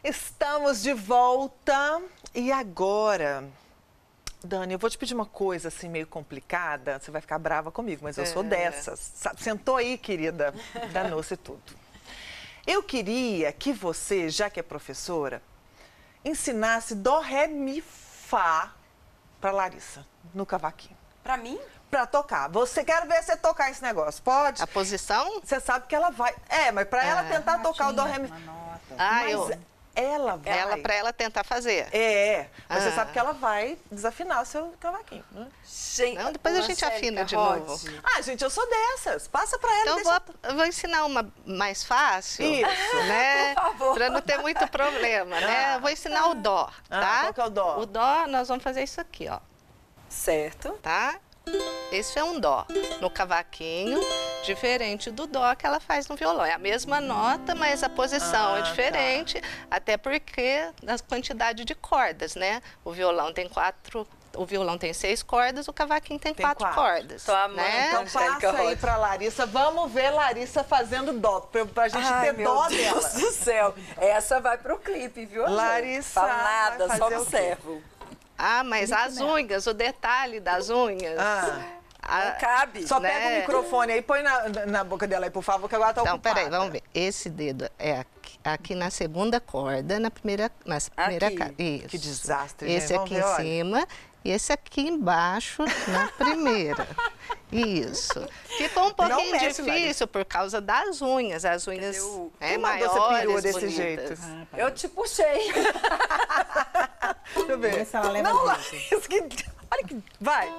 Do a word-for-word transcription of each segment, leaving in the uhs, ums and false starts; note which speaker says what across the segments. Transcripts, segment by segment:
Speaker 1: Estamos de volta e agora, Dani, eu vou te pedir uma coisa assim meio complicada, você vai ficar brava comigo, mas eu sou dessas. Sentou aí, querida, danou-se tudo. Eu queria que você, já que é professora, ensinasse dó, ré, mi, fá para Larissa, no cavaquinho.
Speaker 2: Para mim?
Speaker 1: Pra tocar. Você quer ver você tocar esse negócio, pode?
Speaker 3: A posição?
Speaker 1: Você sabe que ela vai... É, mas pra é. ela tentar tocar o dó, ré, mi...
Speaker 3: Ah,
Speaker 1: mas
Speaker 3: eu...
Speaker 1: ela vai...
Speaker 3: Ela, pra ela tentar fazer.
Speaker 1: É, mas
Speaker 3: ah.
Speaker 1: você sabe que ela vai desafinar o seu cavaquinho, né?
Speaker 3: Gente, não, depois a gente afina de novo.
Speaker 1: Ah, gente, eu sou dessas. Passa pra ela.
Speaker 3: Então
Speaker 1: deixa...
Speaker 3: vou, eu vou ensinar uma mais fácil.
Speaker 1: Isso.
Speaker 3: Né? Por favor. Pra não ter muito problema, né? Eu vou ensinar o dó, tá?
Speaker 1: Ah, qual que é o dó?
Speaker 3: O dó, nós vamos fazer isso aqui, ó.
Speaker 2: Certo.
Speaker 3: Tá? Esse é um dó no cavaquinho, diferente do dó que ela faz no violão. É a mesma nota, mas a posição
Speaker 1: ah,
Speaker 3: é diferente, tá. Até porque da quantidade de cordas, né? O violão tem quatro, o violão tem seis cordas, o cavaquinho tem, tem quatro, quatro cordas.
Speaker 2: Tô
Speaker 3: né?
Speaker 1: Então passa aí pra Larissa, vamos ver Larissa fazendo dó, pra, pra gente Ai, ter dó
Speaker 2: Deus
Speaker 1: dela.
Speaker 2: Meu Deus do céu, essa vai pro clipe, viu,
Speaker 1: Larissa,
Speaker 2: Fala nada, só observo.
Speaker 3: Ah, mas as unhas, o detalhe das unhas.
Speaker 1: Ah.
Speaker 3: A,
Speaker 2: não cabe.
Speaker 1: Só
Speaker 3: né?
Speaker 1: pega o microfone aí e põe na, na boca dela aí, por favor, que agora tá
Speaker 3: então,
Speaker 1: ocupada.
Speaker 3: Então, peraí, vamos ver. Esse dedo é aqui, aqui na segunda corda, na primeira, na primeira casa. Isso.
Speaker 1: Que desastre,
Speaker 3: Esse
Speaker 1: gente.
Speaker 3: aqui ver, em olha. cima e esse aqui embaixo na primeira. Isso. Ficou um pouquinho mexe, difícil por causa das unhas. As unhas eu, é, maiores,
Speaker 1: desse
Speaker 3: bonitas.
Speaker 1: jeito.
Speaker 2: Ah, eu te puxei.
Speaker 1: Deixa eu ver.
Speaker 4: Se ela leva
Speaker 1: não, Larissa, que... Olha que... Vai.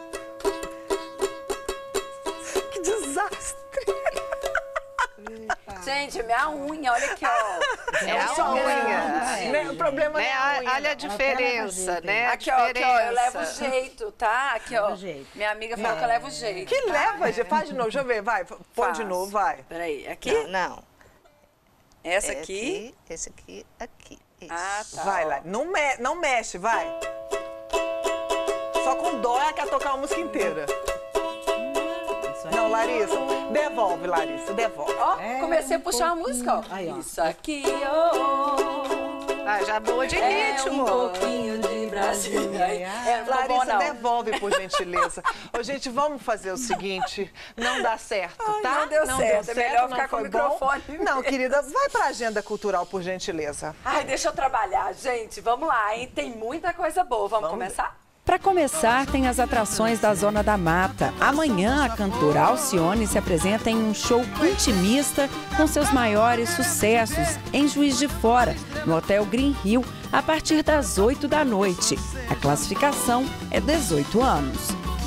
Speaker 1: Que desastre.
Speaker 2: Gente, minha unha, olha aqui, ó.
Speaker 3: É a unha.
Speaker 1: É. O problema
Speaker 3: né?
Speaker 1: é a unha.
Speaker 3: Olha a diferença, né?
Speaker 2: Aqui,
Speaker 3: a
Speaker 2: ó, aqui, ó, eu levo o jeito, tá? Aqui, ó. Minha amiga falou é. que eu levo o jeito.
Speaker 1: Que
Speaker 2: tá?
Speaker 1: leva, gente? Faz de novo, deixa eu ver, vai. Põe Faz. de novo, vai.
Speaker 2: Peraí, aqui?
Speaker 3: Não, não.
Speaker 2: Essa
Speaker 3: é
Speaker 2: aqui?
Speaker 3: aqui? Esse aqui, aqui. Isso.
Speaker 2: Ah, tá.
Speaker 1: Vai lá, não, me não mexe, vai. Só com dó ela quer tocar a música inteira. Não, Larissa, devolve, Larissa, devolve.
Speaker 2: Ó, é, comecei a puxar um a música, ó. Aí, ó. Isso aqui, ó.
Speaker 3: Ah, já boa de
Speaker 2: é
Speaker 3: ritmo.
Speaker 2: Um pouquinho de Brasil. É, é,
Speaker 1: Larissa,
Speaker 2: bom,
Speaker 1: devolve, por gentileza. Ô, gente, vamos fazer o seguinte, não dá certo,
Speaker 2: Ai,
Speaker 1: tá?
Speaker 2: não deu
Speaker 1: não
Speaker 2: certo,
Speaker 1: deu certo,
Speaker 2: é melhor
Speaker 1: não
Speaker 2: ficar com o
Speaker 1: bom.
Speaker 2: microfone.
Speaker 1: Não, querida, vai pra agenda cultural, por gentileza.
Speaker 2: Ai, deixa eu trabalhar, gente. Vamos lá, hein? Tem muita coisa boa. Vamos, vamos começar?
Speaker 5: Ver. Para começar, tem as atrações da Zona da Mata. Amanhã, a cantora Alcione se apresenta em um show intimista com seus maiores sucessos em Juiz de Fora, no Hotel Green Hill, a partir das oito da noite. A classificação é dezoito anos.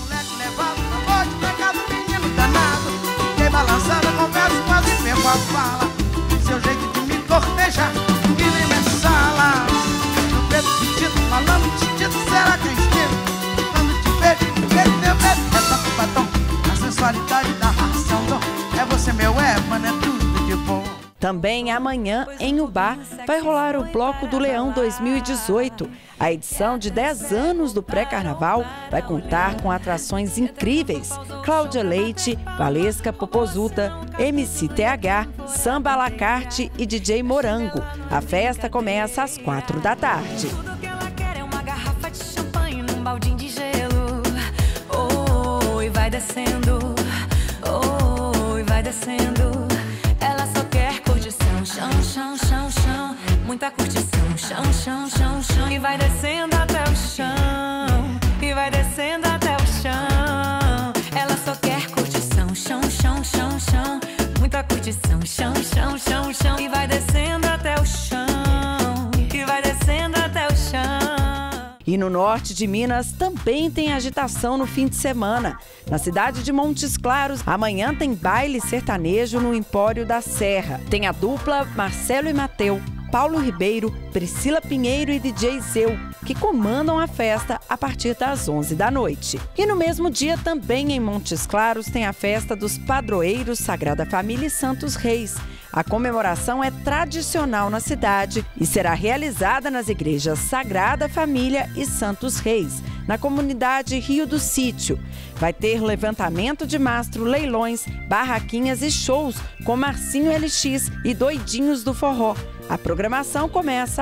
Speaker 6: Seu jeito de me cortejar, que nem minha sala. No preto pedido, falando titido, será que eu espero? Quando te vejo, vejo meu beijo, é toque batom. A sensualidade da ração, é você meu ébano, é tudo de bom.
Speaker 5: Também amanhã, em Ubá, vai rolar o Bloco do Leão dois mil e dezoito. A edição de dez anos do pré-carnaval vai contar com atrações incríveis. Cláudia Leite, Valesca Popozuda, M C T H, Samba à la carte e D J Morango. A festa começa às quatro da tarde.
Speaker 7: Tudo que ela quer é uma garrafa de champanhe num baldinho de gelo. Oh, e vai descendo. Oh, e vai descendo. Ela só quer curtição, chão, chão, chão, chão. Muita curtição, chão, chão, chão, chão. E vai descendo até o chão. E vai descendo até o chão. Ela só quer curtição, chão, chão, chão, chão. Muita curtição, chão, chão, chão, chão. E vai descendo até o chão. E vai descendo até o chão.
Speaker 5: E no norte de Minas também tem agitação no fim de semana. Na cidade de Montes Claros, amanhã tem baile sertanejo no Empório da Serra. Tem a dupla Marcelo e Mateu, Paulo Ribeiro, Priscila Pinheiro e D J Zeu, que comandam a festa a partir das onze da noite. E no mesmo dia, também em Montes Claros, tem a festa dos padroeiros Sagrada Família e Santos Reis. A comemoração é tradicional na cidade e será realizada nas igrejas Sagrada Família e Santos Reis, na comunidade Rio do Sítio. Vai ter levantamento de mastro, leilões, barraquinhas e shows com Marcinho L X e Doidinhos do Forró. A programação começa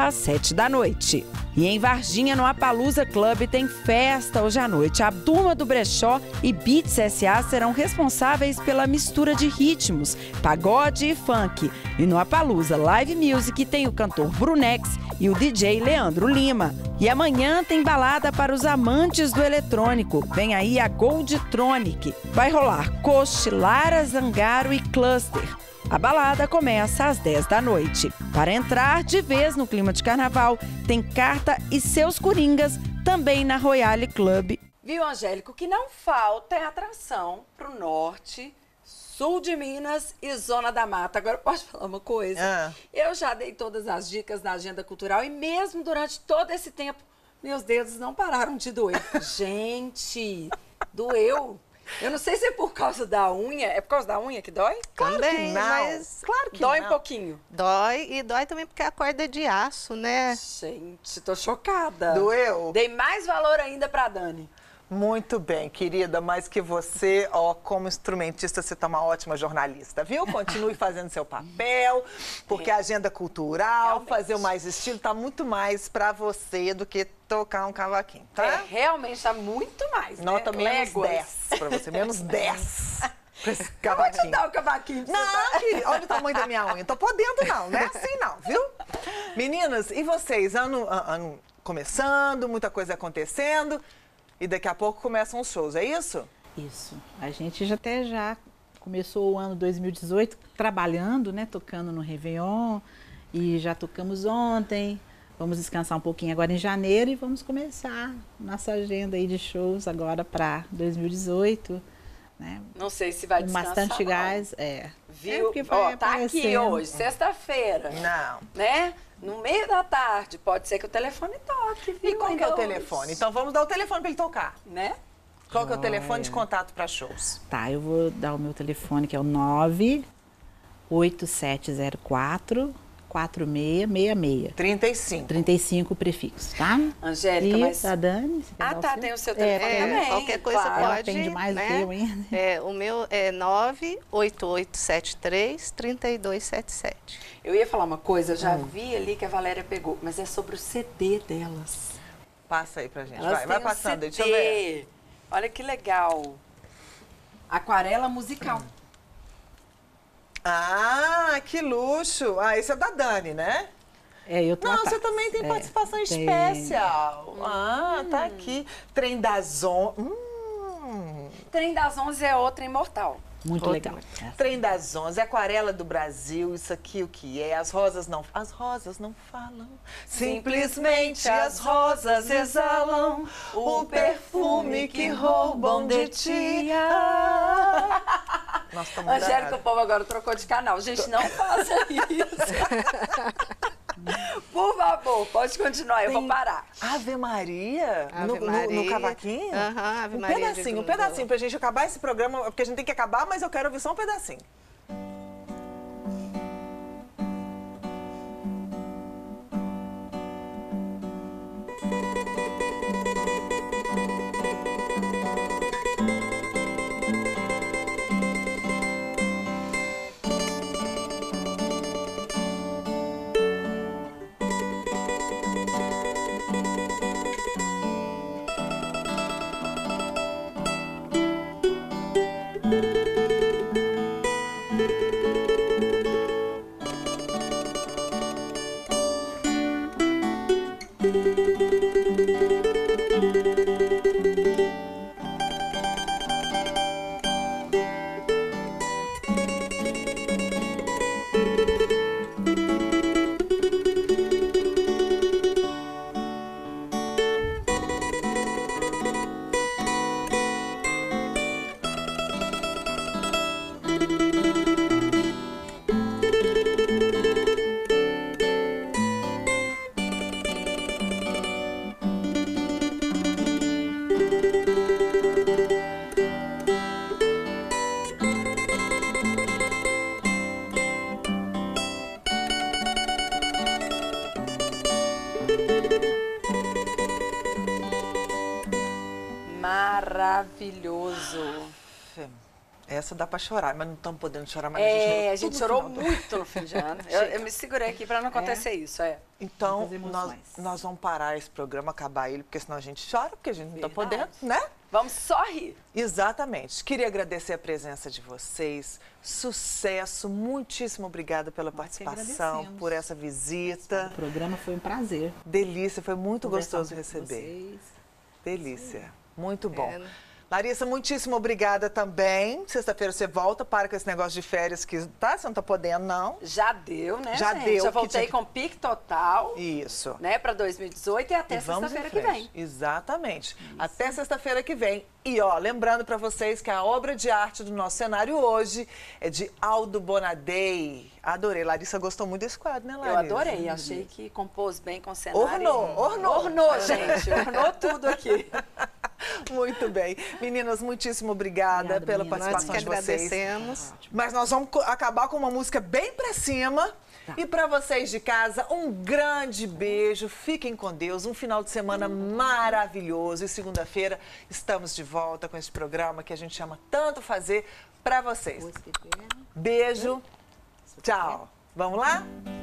Speaker 5: às sete da noite. E em Varginha, no Apalooza Club, tem festa hoje à noite. A turma do Brechó e Beats S A serão responsáveis pela mistura de ritmos, pagode e funk. E no Apalooza Live Music tem o cantor Brunex e o D J Leandro Lima. E amanhã tem balada para os amantes do eletrônico. Vem aí a Goldtronic. Vai rolar Coche, Lara Zangaro e Cluster. A balada começa às dez da noite. Para entrar de vez no clima de carnaval, tem Carta e seus Coringas também na Royale Club.
Speaker 2: Viu, Angélica? O que não falta é atração para o norte, sul de Minas e zona da mata. Agora, posso falar uma coisa?
Speaker 1: Ah.
Speaker 2: Eu já dei todas as dicas na agenda cultural e mesmo durante todo esse tempo, meus dedos não pararam de doer. Gente, doeu. Eu não sei se é por causa da unha. É por causa da unha que dói?
Speaker 3: Claro
Speaker 1: Também,
Speaker 3: que
Speaker 1: não.
Speaker 3: mas
Speaker 1: Claro que
Speaker 2: dói
Speaker 1: não.
Speaker 2: um pouquinho.
Speaker 3: dói e dói também porque a corda é de aço, né?
Speaker 2: Gente, tô chocada.
Speaker 1: Doeu?
Speaker 2: Dei mais valor ainda pra Dani.
Speaker 1: Muito bem, querida, mas que você, ó, como instrumentista, você tá uma ótima jornalista, viu? Continue fazendo seu papel, porque a agenda cultural,
Speaker 2: Realmente.
Speaker 1: fazer o mais estilo, tá muito mais pra você do que tocar um cavaquinho, tá?
Speaker 2: É, realmente tá muito mais,
Speaker 1: Nota
Speaker 2: né?
Speaker 1: menos
Speaker 2: Léguas.
Speaker 1: dez pra você, menos dez pra esse
Speaker 2: Eu vou te
Speaker 1: cavaquinho.
Speaker 2: dar o cavaquinho pra você.
Speaker 1: Não, querida, olha o tamanho da minha unha, tô podendo não, não é assim não, viu? Meninas, e vocês? Ano, ano começando, muita coisa acontecendo. E daqui a pouco começam os shows, é isso?
Speaker 4: Isso. A gente já até já começou o ano dois mil e dezoito trabalhando, né? Tocando no Réveillon. E já tocamos ontem. Vamos descansar um pouquinho agora em janeiro e vamos começar nossa agenda aí de shows agora para dois mil e dezoito. Né?
Speaker 2: Não sei se vai
Speaker 4: Com
Speaker 2: descansar.
Speaker 4: bastante
Speaker 2: não.
Speaker 4: gás, é.
Speaker 2: Viu?
Speaker 4: É porque vai
Speaker 2: Ó, tá aqui
Speaker 4: aparecendo.
Speaker 2: hoje, sexta-feira.
Speaker 1: Não.
Speaker 2: Né? No meio da tarde, pode ser que o telefone toque, viu?
Speaker 1: E qual que é o
Speaker 2: Ainda
Speaker 1: telefone?
Speaker 2: hoje.
Speaker 1: Então vamos dar o telefone pra ele tocar.
Speaker 2: Né?
Speaker 1: Qual que é o telefone de contato para shows?
Speaker 4: Tá, eu vou dar o meu telefone que é o nove oito sete zero quatro quatro seis seis seis.
Speaker 1: trinta e cinco.
Speaker 4: trinta e cinco prefixo, tá?
Speaker 2: Angélica,
Speaker 4: e
Speaker 2: mas...
Speaker 4: a Dani? você quer
Speaker 2: Ah,
Speaker 4: dar
Speaker 2: tá,
Speaker 4: seu?
Speaker 2: tem o seu telefone
Speaker 3: É,
Speaker 2: também.
Speaker 3: qualquer coisa
Speaker 2: claro.
Speaker 4: Ela
Speaker 3: pode,
Speaker 4: atende mais
Speaker 3: né?
Speaker 4: do que eu ainda.
Speaker 3: É, o meu é nove oito oito sete três três dois sete sete.
Speaker 2: Eu ia falar uma coisa, eu já vi ali que a Valéria pegou, mas é sobre o C D delas.
Speaker 1: Passa aí pra gente.
Speaker 2: Elas
Speaker 1: vai, vai
Speaker 2: têm um
Speaker 1: passando aí,
Speaker 2: C D.
Speaker 1: deixa eu ver.
Speaker 2: Olha que legal. Aquarela musical.
Speaker 1: Ah, que luxo. Ah, esse é da Dani, né?
Speaker 4: É, eu tô
Speaker 1: Não,
Speaker 4: atrás.
Speaker 1: você também tem
Speaker 4: É,
Speaker 1: participação
Speaker 4: tem.
Speaker 1: especial. Ah, tá aqui. Trem das On... Hum.
Speaker 2: Trem das onze é outra imortal.
Speaker 4: Muito legal. É.
Speaker 1: Trem das Onze, Aquarela do Brasil, isso aqui o que é? As rosas não, as rosas não falam. Simplesmente as rosas exalam o perfume que roubam de ti. Ah. Nossa, tá muito
Speaker 2: Angélica,
Speaker 1: danado.
Speaker 2: o povo agora trocou de canal. Gente, não faça isso. Por favor, pode continuar, eu vou parar.
Speaker 1: Ave Maria?
Speaker 3: Ave
Speaker 1: no, no-
Speaker 3: Maria.
Speaker 1: no cavaquinho?
Speaker 3: Aham, Ave
Speaker 1: um
Speaker 3: Maria de
Speaker 1: pedacinho, um
Speaker 3: Gundula.
Speaker 1: pedacinho pra gente acabar esse programa, porque a gente tem que acabar, mas eu quero ouvir só um pedacinho.
Speaker 2: Maravilhoso.
Speaker 1: Essa dá pra chorar, mas não estamos podendo chorar mais.
Speaker 2: É,
Speaker 1: a gente,
Speaker 2: a gente chorou muito no fim de ano. Eu, eu me segurei aqui para não acontecer é. isso, é.
Speaker 1: Então, nós, nós vamos parar esse programa, acabar ele, porque senão a gente chora, porque a gente não está podendo, né?
Speaker 2: Vamos só rir.
Speaker 1: Exatamente. Queria agradecer a presença de vocês. Sucesso. Muitíssimo obrigada pela nós participação, por essa visita.
Speaker 4: O programa foi um prazer.
Speaker 1: Delícia, foi muito Conversar gostoso receber. Vocês. Delícia. Sim. Muito bom. É. Larissa, muitíssimo obrigada também. Sexta-feira você volta, para com esse negócio de férias que tá, você não tá podendo, não.
Speaker 2: Já deu, né,
Speaker 1: Já
Speaker 2: gente?
Speaker 1: deu.
Speaker 2: Já voltei com pique total.
Speaker 1: Isso.
Speaker 2: Né, para dois mil e dezoito e até sexta-feira que vem.
Speaker 1: Exatamente. Isso. Até sexta-feira que vem. E, ó, lembrando para vocês que a obra de arte do nosso cenário hoje é de Aldo Bonadei. Adorei. Larissa gostou muito desse quadro, né, Larissa?
Speaker 2: Eu adorei. Achei que compôs bem com o cenário.
Speaker 1: Ornou, ornou.
Speaker 2: Ornou, gente. Ornou tudo aqui.
Speaker 1: Muito bem. Meninas, muitíssimo obrigada, obrigada pela meninas. participação de vocês.
Speaker 3: Agradecemos.
Speaker 1: Mas nós vamos acabar com uma música bem pra cima. Tá. E para vocês de casa, um grande beijo. Fiquem com Deus. Um final de semana maravilhoso. E segunda-feira estamos de volta com esse programa que a gente ama tanto fazer para vocês. Beijo. Tchau. Vamos lá?